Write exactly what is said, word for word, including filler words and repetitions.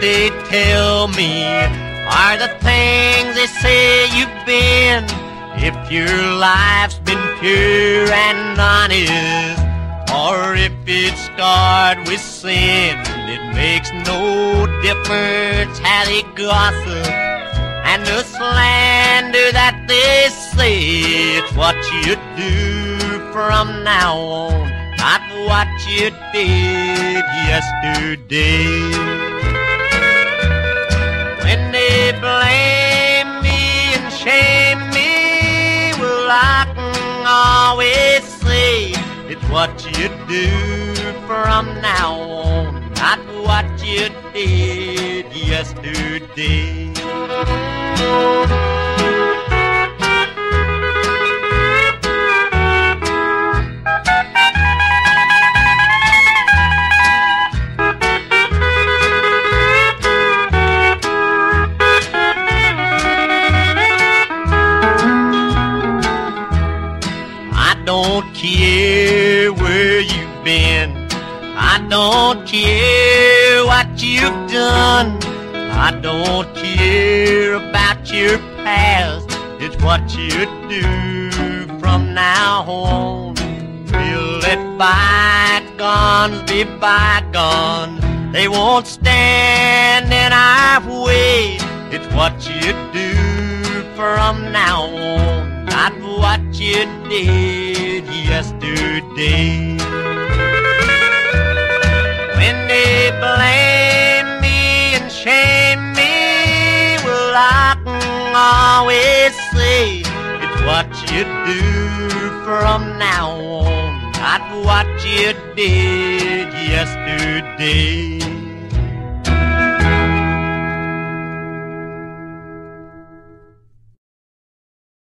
they tell me are the things they say you've been. If your life's been pure and honest, or if it's scarred with sin, it makes no difference how they gossip and the slander that they say. It's what you do from now on, not what you did yesterday. When they blame me and shame me, well, I can always say it's what you do from now on, not what you did yesterday. I don't care where you've been, I don't care what you've done, I don't care about your past. It's what you do from now on. We'll let bygones be bygones, they won't stand in our way. It's what you do from now on, not what you did yesterday. When they blame me and shame me, well, I can always say it's what you do from now on, not what you did yesterday.